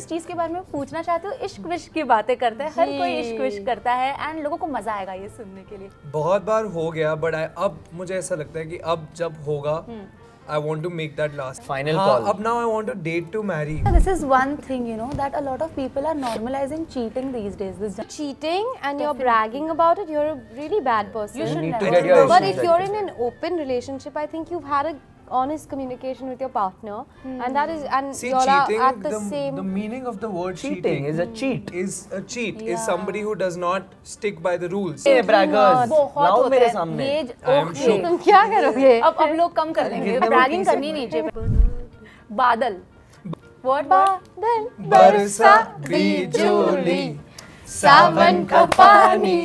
जिस चीज के बारे में पूछना चाहते हो, इश्क विश्क की बातें करते हैं, हर कोई इश्क विश्क करता है एंड लोगों को मजा आएगा ये सुनने के लिए। बहुत बार हो गया बट अब मुझे ऐसा लगता है कि अब जब होगा I want to make that last final call. Ab now I want to date to marry. This is one thing, you know, that a lot of people are normalizing cheating these days. This Cheating and you're bragging about it, you're a really bad person. You should need to never. get your But issues if you're right. in an open relationship, I think you've had a honest communication with your partner, and that is, and See, you're cheating, at the same. the meaning of the word Cheating is a cheat. is a cheat. Is somebody who does not stick by the rules. Hey braggers, बहुत लाओ होते मेरे हैं। सामने। ये I am okay. shook. तुम क्या करोगे? अब लोग कम कर देंगे, ब्रैगिंग करनी नहीं चाहिए। बादल, वर्ड बादल बरसा बिजली सावन का पानी।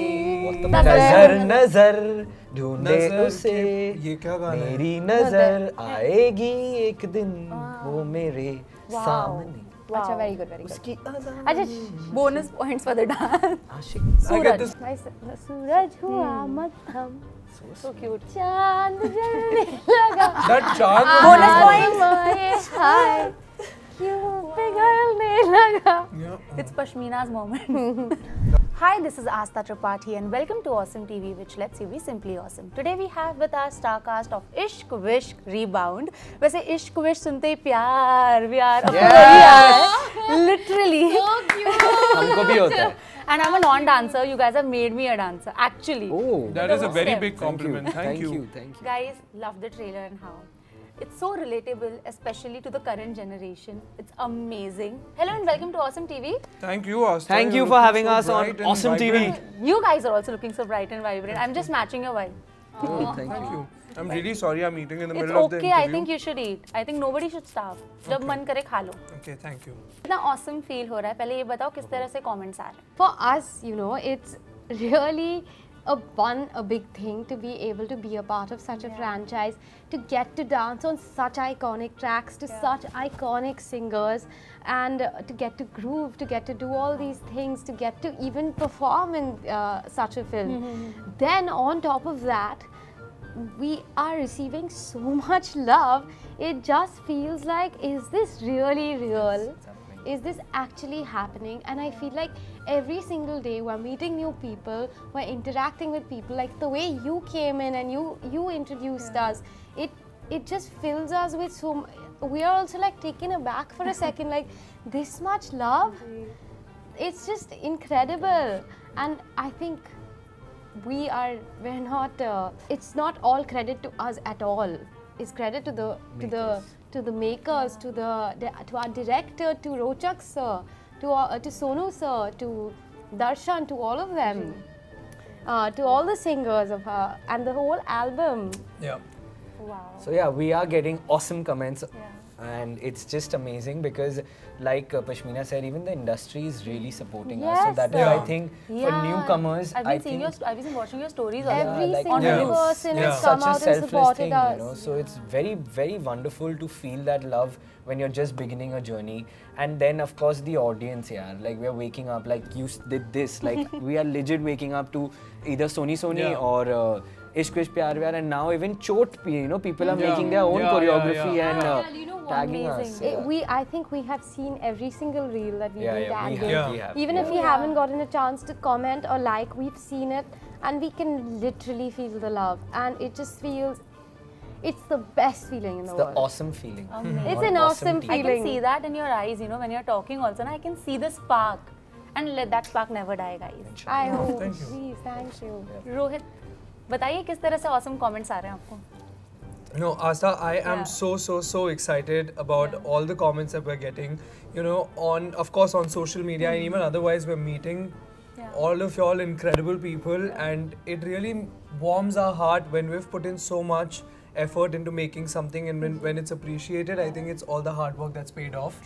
नजर नजर ढूंढे नजर उसे, ये क्या गाना है? मेरी नजर आएगी एक दिन वो मेरे सामने। अच्छा, very good, very good. उसकी अदा अच्छा, bonus points for the dance. आशिक। I get this. सूरज हुआ मध्यम, So cute. चांद जलने लगा, That chant. Bonus points. हाय क्यों पिघलने लगा। Yeah. It's Pashmina's moment. Hi, this is Astha Tripathi and welcome to Awesome TV, which lets you be simply awesome. Today we have with our star cast of Ishq Vishk Rebound. वैसे इश्क wish सुनते ही प्यार व्यार अब तो वही है, literally. हमको भी होता है। And I'm a non-dancer. You guys have made me a dancer, actually. Oh, That is a very Step. big compliment. Thank you. Thank you. Guys, love the trailer and how. It's so relatable, especially to the current generation. It's amazing. Hello and welcome to Awesome TV. Thank you, Astha. Thank you You're for looking having so us on bright and Awesome TV. vibrant. You guys are also looking so bright and vibrant. I'm just matching your vibe. Oh, thank Thank you. you. I'm really sorry I'm eating in the It's middle of the okay. interview. I think you should eat. I think nobody should starve. जब मन करे खा लो. Okay, thank you. इतना awesome feel हो रहा है. पहले ये बताओ किस तरह से comments आ रहे हैं. For us, you know, it's really a big thing to be able to be a part of such a franchise, to get to dance on such iconic tracks to such iconic singers, and to get to groove, to get to do all these things, to get to even perform in such a film. Then on top of that, we are receiving so much love. It just feels like, is this really real? Is this actually happening? And I feel like every single day we're meeting new people, we're interacting with people, like the way you came in and you introduced us, it just fills us with so we are also like taken aback for a second, like this much love. It's just incredible. And I think we're not it's not all credit to us at all. It's credit to the makers, to our director, to Rochak sir, to Sonu sir, to Darshan, to all of them, to all the singers of her and the whole album. Yeah. Wow. So yeah, we are getting awesome comments. And it's just amazing because, like Pashmina said, even the industry is really supporting us. So Yes, that is, I think, for newcomers, I've been watching your stories also. Every like single person has it's come such a out and selfless supported thing, us. you know. So it's very, very wonderful to feel that love when you're just beginning a journey. And then, of course, the audience, yeah. Like we're waking up, like you did this. Like we are legit waking up to either Soni or Ishq Vish Pyar Vyar, and now even Chot, you know, people are making their own choreography and tagging us. I think we have seen every single reel that we've been tagged in. We have. Even if we haven't gotten a chance to comment or like, we've seen it, and we can literally feel the love, and it just feels, it's the best feeling in the world. The awesome feeling. It's an awesome I feeling. can see that in your eyes, you know, when you're talking also, and I can see the spark. And let that spark never die, guys. I hope. Thank you. Please, thank you. Rohit, बताइए किस तरह से awesome comments आ रहे हैं आपको? No, Astha, I am so excited about all the comments that we're getting. You know, of course on social media and even otherwise, we're meeting all of y'all incredible people, and it really warms our heart when we've put in so much effort into making something, and when it's appreciated, I think it's all the hard work that's paid off.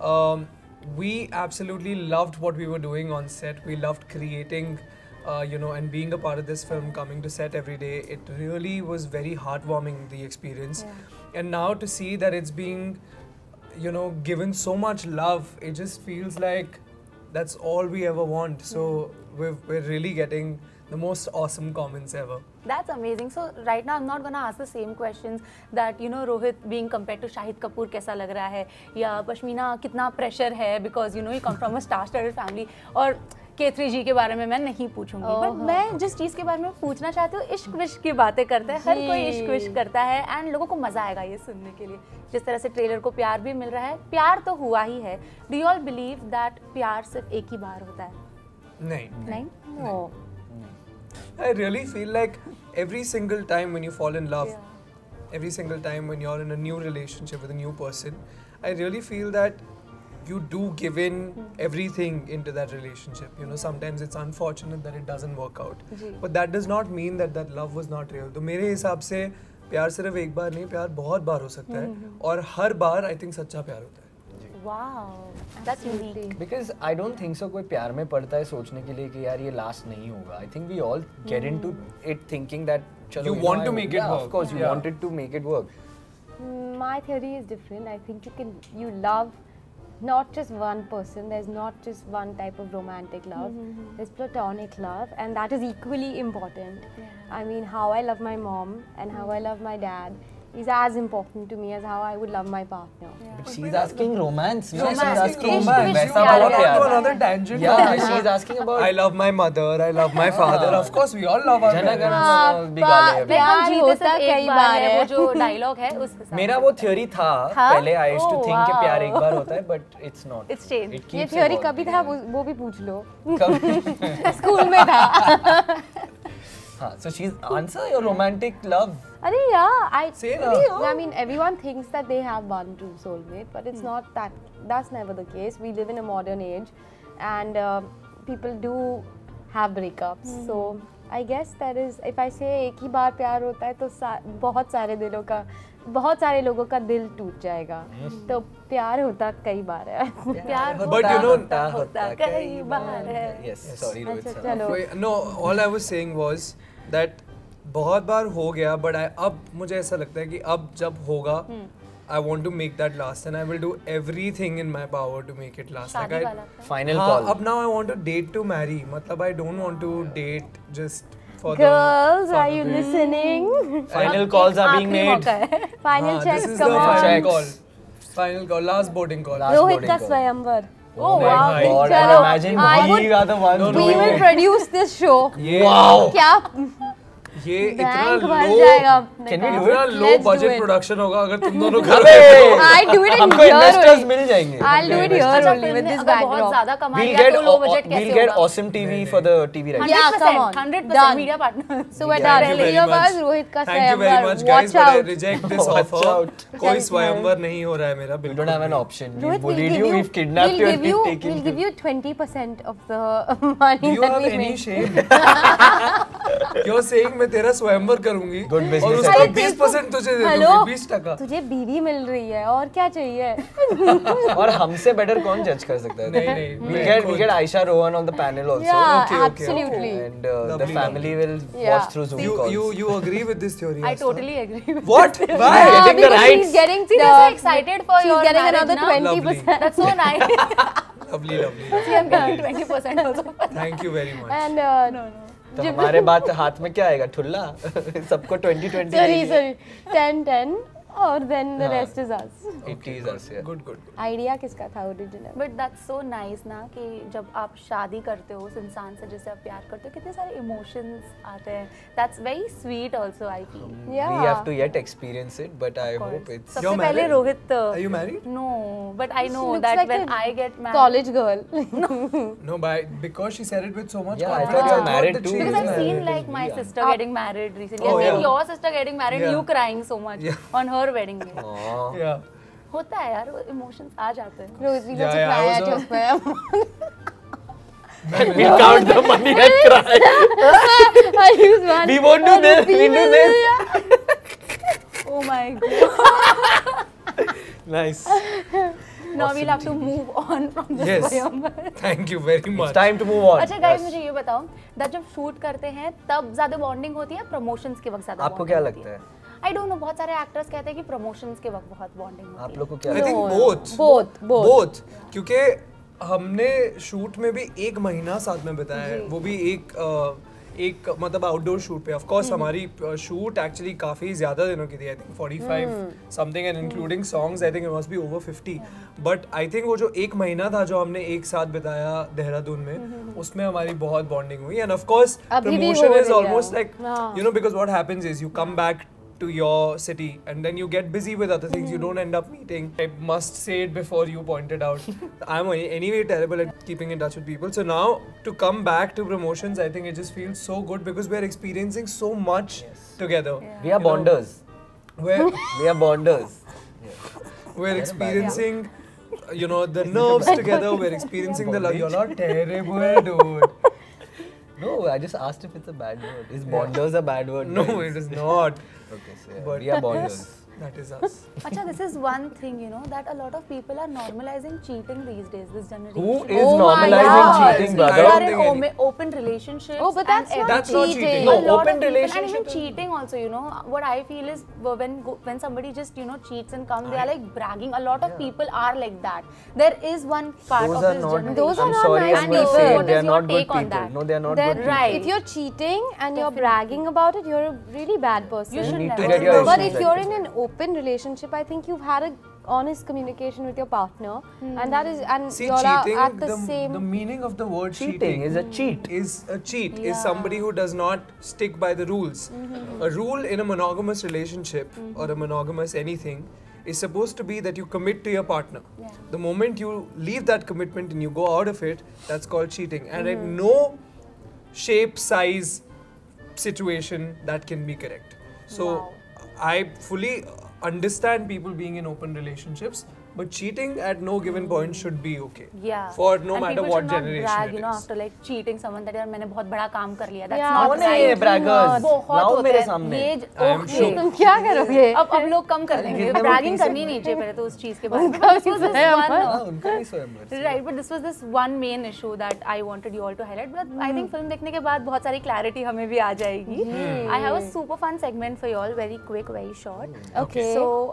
We absolutely loved what we were doing on set. We loved creating, you know, and being a part of this film, coming to set every day. It really was very heartwarming, the experience. And now to see that it's being, you know, given so much love, it just feels like that's all we ever want. So we're really getting the most awesome comments ever. That's amazing. So right now I'm not gonna ask the same questions that you know Rohit being compared to Shahid Kapoor कैसा लग रहा है या पश्मीना कितना pressure है because you know you come from a star-studded family और K3G के बारे में मैं नहीं पूछूंगी बट मैं जिस चीज़ के बारे में पूछना चाहती हूँ इश्क विश्क की बातें करते हैं हर कोई इश्क विश्क करता है एंड लोगों को मज़ा आएगा ये सुनने के लिए जिस तरह से ट्रेलर को प्यार भी मिल रहा है प्यार तो हुआ ही है do you all believe that प्यार सिर्फ एक ही बार होता है नहीं No. I really feel like every single time when you fall in love, every single time when you're in a new relationship with a new person, I really feel that you do give in everything into that relationship. You know, sometimes it's unfortunate that it doesn't work out. But that does not mean that that love was not real. तो मेरे हिसाब से प्यार सिर्फ एक बार नहीं, प्यार बहुत बार हो सकता है और हर बार I think सच्चा प्यार होता है. Wow, that's unique. Because I don't think so कोई प्यार में पड़ता है सोचने के लिए कि यार ये लास्ट नहीं होगा. I think we all get into it thinking that चलो You want to make it work. Of course, you wanted to make it work. My theory is different. I think you love not just one person. There's not just one type of romantic love. There's platonic love, and that is equally important. I mean, how I love my mom and how I love my dad is as important to me as how I would love my partner. But she's asking romance. She's She's asking asking romance. वैसा You वाला got onto प्यार. another tangent. Yeah, she's asking about. I love my mother. I love my father. Of course, we all love our Jana Gana parents. मन भी गाले अभी. प्यार जीते होता सिर्फ एक कई बार बार है है. वो जो डायलॉग है उस हिसाब मेरा वो थ्योरी था पहले I used to Oh, think कि wow. प्यार एक बार होता है but it's not. It's changed. It ये keeps थ्योरी evolving. कभी था वो भी पूछ लो. कब? स्कूल में था. हाँ, so she's answer your romantic love. अरे yeah, Say I mean everyone thinks that they have one true soulmate, but it's not that. That's never the case. We live in a modern age, and people do have breakups. So I guess that is, if I say एक ही बार प्यार होता है तो बहुत सारे लोगों का दिल टूट जाएगा. तो प्यार होता कई बार है. प्यार But you know, होता कई बार है. Yes, sorry Rohit अच्छा sir. चलो. Wait, no, all I was saying was that बहुत बार हो गया but अब मुझे ऐसा लगता है कि अब जब होगा I want to make that last and I will do everything in my power to make it last. शादी वाला Final हाँ, call. अब now I want to date to marry. मतलब I don't want to date just for Girls, the are you listening? Final calls are being made. Final this checks, is the come on. final Checks. call. Final call. Last boarding call. Last Rohit boarding का call. स्वयंवर. Oh my my God! चलो, And imagine I we would- are the ones No, We doing will it. produce this show. Wow! क्या ये bank इतना भर low जाएगा अपने Can we का. do इतना it? low Let's do budget it. production होगा अगर तुम दोनों अबे! करोगे. I'll do it in हमको here investors only. मिल जाएंगे. I'll do it here अच्छा only फिल्म with में this अगर बहुत backdrop. ज्यादा कमा We'll लिया get तो लो बजट कैसे we'll get होगा? Awesome TV for the TV rights. Yeah, come on. 100% Done. media partner. So we're Yeah. done. Thank you very Three of much. us, Rohit का Thank you very स्वयंवर. much, guys. Watch But I out. reject this Watch offer. out. कोई स्वयंवर नहीं हो रहा है मेरा We बिल्कुल. don't have an भी. option. Rohit, We've bullied you. We've kidnapped you. And we've taken we'll you. give you 20% of the money Do you that have we any make. shame? You're saying मैं तेरा स्वयंवर करूंगी Good business और idea. उसका अरे 20% तुझे दे hello, दूंगी 20%. तुझे बीवी मिल रही है और क्या चाहिए? और हमसे better कौन judge कर सकता है? नहीं, We get Aisha Rohan on the panel also. Yeah, okay, okay. absolutely. And the Lovely, family will Yeah. watch through Zoom calls. You agree with this theory? I Asta? totally agree with What? Why? Yeah, getting the because rights. she's getting See, they're so excited for she's your getting marriage another now. 20%. That's so nice. Lovely, lovely. See, I'm getting 20% also. Thank you very much. And तो हमारे बात हाथ में क्या आएगा? ठुल्ला? सबको 2020 sorry 10 और then the हाँ. rest is us. 80s us, yeah. Good, good. Idea किसका था original? But that's so nice ना कि जब आप शादी करते हो उस इंसान से जिससे आप प्यार करते हो कितने सारे इमोशंस आते हैं. That's very sweet also I feel. We have to yet experience it, but I hope it's. सबसे You're पहले married? Rohit. Are you married? No, but I know Looks that like when a I get married. college girl. No, because she said it with so much Yeah, I confidence. thought you were thought married that too. she Because is I've married. seen like my sister getting married recently. Oh, I've seen yeah. your sister getting married and Yeah. you crying so much Yeah. on her wedding day. Aw. Yeah. होता है यार, emotions आ जाते हैं. Rosie Yeah, got to yeah, cry I at was your sperm. We count the money and cry. I use one. We won't do this. We do this. Oh my god. Nice. Now we'll have to move on from this Yes. Swayamvar. Thank you very much. It's time to move on. अच्छा guys Yes. मुझे ये बताओ that जब shoot करते हैं तब ज्यादा bonding होती है प्रमोशंस के वक्त ज्यादा आपको क्या लगता है? आई डोंट नो, बहुत सारे एक्टर्स कहते हैं कि प्रमोशंस के वक्त बहुत बॉन्डिंग होती है. आप लोग को क्या I लगता है? think both. Both. क्योंकि हमने शूट में भी 1 महीना साथ में बिताया है. वो भी एक मतलब आउटडोर शूट पे ऑफ कोर्स हमारी शूट एक्चुअली काफी ज्यादा दिनों की थी, I think 45 something and including songs I think it must be over 50, but I think वो जो एक महीना था जो हमने एक साथ बिताया देहरादून में, उसमें हमारी बहुत बॉन्डिंग हुई and of course promotion is almost like you know because what happens is you come back to your city and then you get busy with other things, you don't end up meeting. I must say it before you pointed out, I'm anyway terrible at keeping in touch with people, so now to come back to promotions I think it just feels so good because we're experiencing so much together. We are bonders. We're We are bonders. we're experiencing you know the nerves together, we're experiencing the love. You're not terrible dude. No, I just asked if it's a bad word. Is bonders a bad word? No, it is not. Okay, so yeah, But we are bonders. that is us. Acha, this is one thing, you know, that a lot of people are normalizing cheating these days, this generation. Who is Oh my normalizing God. cheating, I You brother? don't are think in any- open relationships. Oh, but that's and not That's not cheating. cheating. A No, lot open of people, and relationship even cheating also, you know, what I feel is when somebody just, you know, cheats and comes, they are like bragging. A lot of people are like that. There is one part Those of are this not. generation. Those are I'm not sorry, nice I'm going to people. say What they is are your not good take on people. that? No, they are not Then good people. Right. if you're cheating and you're bragging about it, you're a really bad person. You should need to never. get your But issues if you're like in an open relationship, I think you've had a honest communication with your partner, and that is, and See, you're cheating, at the same. the meaning of the word Cheating is a cheat. is a cheat, is Yeah. somebody who does not stick by the rules. A rule in a monogamous relationship or a monogamous anything is supposed to be that you commit to your partner. Yeah. The moment you leave that commitment and you go out of it, that's called cheating. And at no shape, size, situation that can be correct. So Wow. I fully understand people being in open relationships, but cheating at no given point should be okay. Yeah. For no And matter people what should not generation brag, it you know, is. after like cheating someone that यार मैंने बहुत बड़ा काम कर लिया. That's Yeah. not कौन है right. ये braggers? बहुत लाओ होते मेरे हैं. सामने. ये I am okay. shook. तुम क्या करोगे? अब लोग कम कर लेंगे. गिरने में Bragging पीछे करनी नहीं चाहिए पहले तो उस चीज के बारे में. उनका This was भी this है one, अमर. हाँ, उनका भी स्वयंवर. Right, but this was this one main issue that I wanted you all to highlight. But I think film देखने के बाद बहुत सारी clarity हमें भी आ जाएगी. I have a super fun segment for you all, very quick, very short. Okay.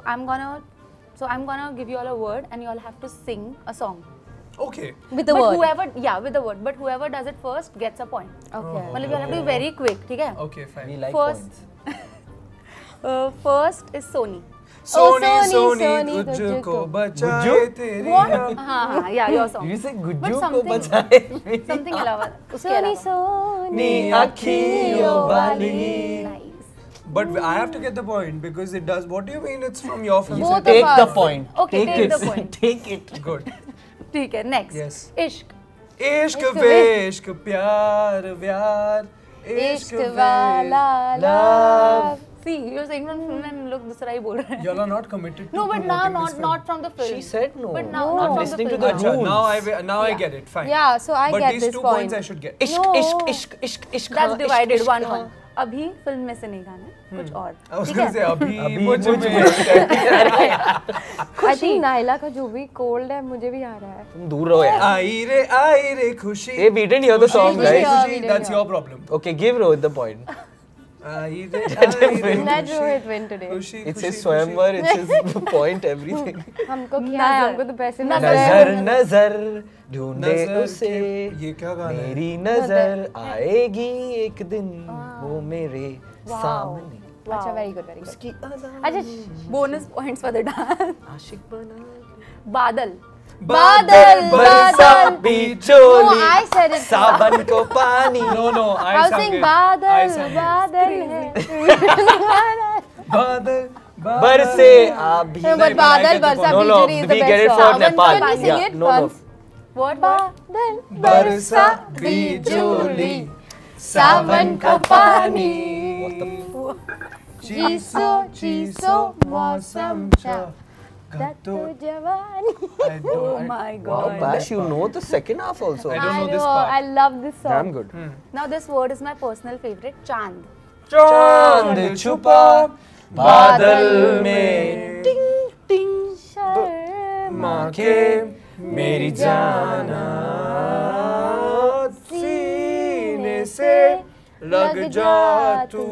So I'm gonna give you all a word, and you all have to sing a song. Okay. With the But word. whoever, yeah, with the word. But whoever does it first gets a point. Okay. मतलब you all have to be very quick, ठीक है? Okay, fine. We like First- points. First is Sony. Sony, Sony, Sony, Sony, तुझको तुझको बचाए गुज्जू? तेरी What? आँख। हाँ, yeah, your song. You say But Gujju को something- बचाए मेरी Something अलावा, उसके Sony, अलावा. Sony. नी अखियों वाली. Nice. But I have to get the point because it does. What do you mean? It's from your film. Both Take of the us. point. Okay, take it. the point. Take it. Good. ठीक है, next. Yes. इश्क. इश्क इश्क वेश्क प्यार व्यार इश्क वाला love. See, you're saying from film and look दूसरा ही बोल रहे हैं. Y'all are not committed to No, but now promoting this film. not from the film. She said no. But now No. not I'm from listening the to film. the Acha, rules. now I Yeah. get it. Fine. Yeah, so I but get these this 2 point. points I should get. इश्क No. इश्क इश्क इश्क इश्क That's हाँ, divided इश्क, 1-1. हाँ. अभी film में से नहीं गाना है, कुछ और. I was ठीक gonna say है? अभी मुझ मुझ में. में. I think नाइला का जो भी cold है मुझे भी आ रहा है. तुम दूर रहो यार. आई रे खुशी. Hey, we didn't hear the song, खुशी, guys. खुशी. खुशी, that's your problem. Okay, give Rohit the point. आई रे Let Rohit win today. खुशी It's खुशी, his swayamvar, it's his point, everything. हमको क्या है? हमको तो पैसे मिल नजर। रहे हैं. नजर नजर ढूंढे नजर उसे के- ये क्या गाना है? मेरी नजर आएगी एक दिन वो मेरे सामने अच्छा, very good, very good. उसकी अदा अच्छा, Bonus points for the dance. आशिक बना बादल. बादल, बरसा बादल. बिजोली No, I said it. सावन को पानी No, I I was sang saying it. I बादल, sang it. बादल है. बादल बरसे अभी No, but बादल, बरसा, No, बिजली is the we best get it song. for Can Nepal. we sing Yeah, it no, no. once? What? बादल, बरसा बिजली, सावन का पानी चीसो मौसम चा तो जवानी. Oh my Wow, god. Bash, you know the second half also. I don't know this know, part. I love this song. Damn good. Now this word is my personal favorite, Chand. चांद छुपा बादल में शर्मा के मेरी जाना सीने से लग जा तू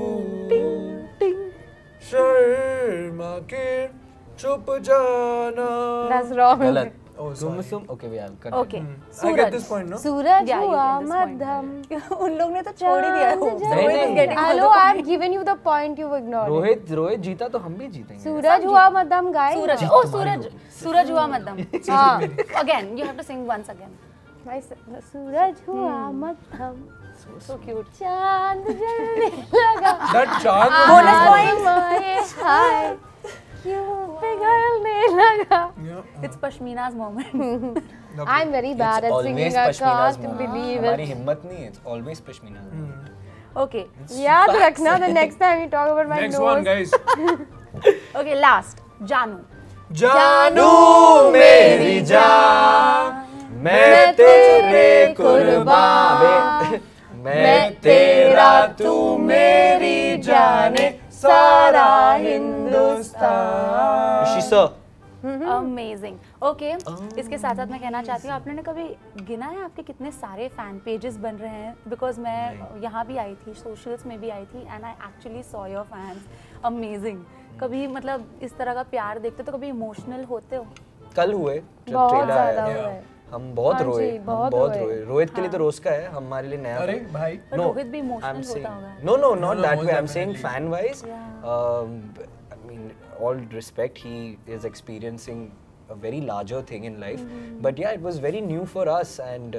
शर्मा के चुप जाना. That's wrong. गलत. Oh, sorry. Okay, we have continue. Okay. I get this point, no? Suraj Yeah, you हुआ get this point. मध्यम उन लोग ने तो छोड़ ही दिया है. Rohit is getting all the Hello, points. I've given you the point, you ignored it. Rohit जीता तो हम भी जीतेंगे. सूरज हुआ मध्यम guys. सूरज. Oh, सूरज हुआ मध्यम. हाँ. Again, you have to sing once again. सूरज हुआ मध्यम. So cute. चांद जलने लगा. That chant. Bonus point. माए हाय क्यों पिघलने लगा. Yeah. It's Pashmina's moment. I'm very bad at singing. I can't believe हमारी it. हिम्मत नहीं है. It's always Pashmina. Okay. याद रखना the next time you talk about my Next nose. one, guys. Okay, last. Janu. जानू मेरी जान मैं तेरे कुर्बान मैं तेरा तू मेरी जाने सारा हिंदुस्तान. शीशा. Amazing. Okay. इसके साथ साथ मैं कहना चाहती हूँ, आपने कभी गिना है आपके कितने सारे फैन पेजेस बन रहे हैं? बिकॉज मैं यहाँ भी आई थी, सोशल्स में भी आई थी, and I actually saw your fans. Amazing. कभी मतलब इस तरह का प्यार देखते हो तो कभी इमोशनल होते हो? कल हुए जब बहुत ट्रेलर ज्यादा आया हुए. हम बहुत हाँ रोए. जी, हम बहुत बहुत रोए. रोए. रोहित के लिए तो रोज का है, हमारे लिए नया. अरे भाई. पर रोहित भी इमोशनल होता होगा. No, not No, that most way. I'm saying definitely. fan wise. Yeah. I mean, all respect, he is experiencing a very larger thing in life. But yeah, it was very new for us, and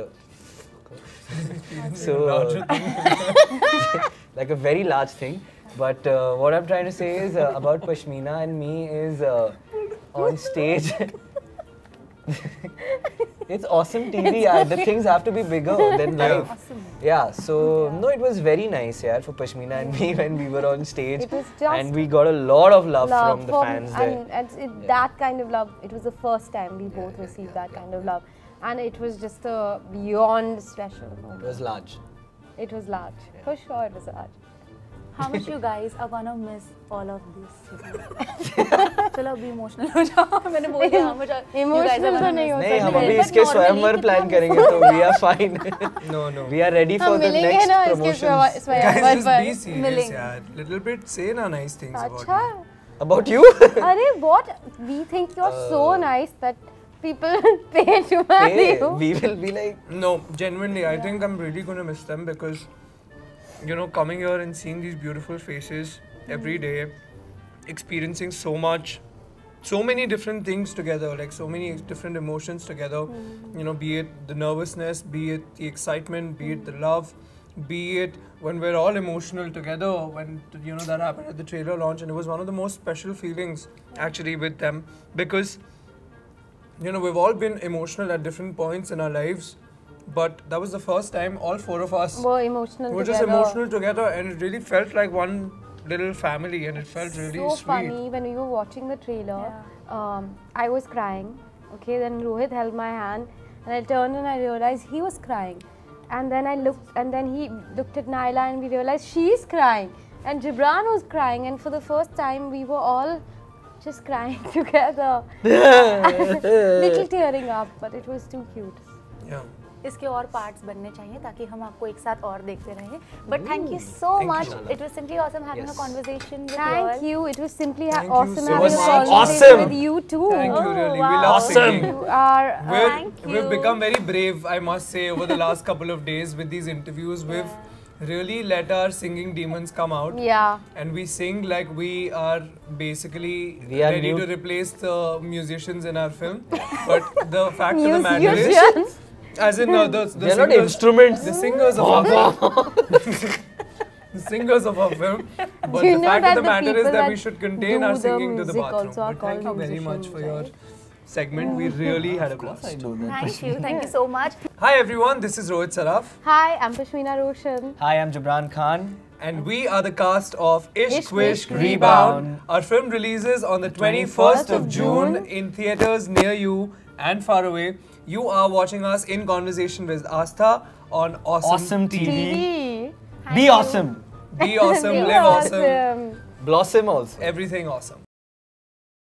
so like a very large thing. But what I'm trying to say is about Pashmina and me is on stage. It's awesome TV. The things have to be bigger than life. Awesome. Yeah, so no, it was very nice, yeah, for Pashmina and me when we were on stage, It was just and we got a lot of love from the from- fans there. and that kind of love, it was the first time we both received that kind of love, and it was just a beyond special It moment. was large. It was large, for sure it was large. How much you guys are gonna miss all of this? चलो अभी emotional हो जाओ. मैंने बोल दिया how much you guys are Emotional तो gonna नहीं miss. हो नहीं, हम सकते. अभी But इसके normally स्वयंवर कितना प्लान miss करेंगे हो- तो we are fine. No, no. We are ready for हम the मिलेंगे next ना इसके promotions. Guys, just पर. be serious, Milling. yaar. Little bit say na nice things about अच्छा. me. About you? अरे what? We think you're so nice that people pay to marry Hey, you. we will be like, No, genuinely, I think I'm really gonna miss them because, you know, coming here and seeing these beautiful faces every day, experiencing so much, so many different things together, like so many different emotions together. You know, be it the nervousness, be it the excitement, be it the love, be it when we're all emotional together. When you know that happened at the trailer launch, and it was one of the most special feelings actually with them because, you know, we've all been emotional at different points in our lives, but that was the first time all four of us More emotional were together. just emotional together, and it really felt like one little family, and it felt really So sweet. funny when we were watching the trailer. I was crying. Okay, then Rohit held my hand, and I turned and I realized he was crying. And then I looked, and then he looked at Naila, and we realized she's crying, and Gibran was crying, and for the first time we were all just crying together, little tearing up, but it was too cute. Yeah. इसके और parts बनने चाहिए ताकि हम आपको एक साथ और देखते रहें. But thank you so much. It was simply awesome having a conversation with Thank you. you. It was simply Thank you awesome so having a much. conversation Awesome. with you too. Thank you, really. wow. We love Awesome. singing. You are. Thank you. We've become very brave, I must say, over the last couple of days with these interviews. We've really let our singing demons come out. Yeah. And we sing like we are basically We are ready new- to replace the musicians in our film. But the fact of the matter is, Musicians. as in the they are not singers, instruments. the singers of our film. The singers of our film. But Do you the know fact that of the the matter is people that we that should contain do our the singing to the music bathroom. also are But thank you called very much for your musicians, segment. We really had a blast. Thank you so much. Hi everyone, this is Rohit Saraf. Hi, I'm Pashmina Roshan. Hi, I'm Gibran Khan. And we are the cast of Ishq Ishq Wish Wish Rebound. Rebound. Our film releases on the 21st of June in theatres near you and far away. You are watching us in conversation with Astha on Awesome TV. TV. Be awesome. Be awesome, live awesome, Blossom also. everything awesome.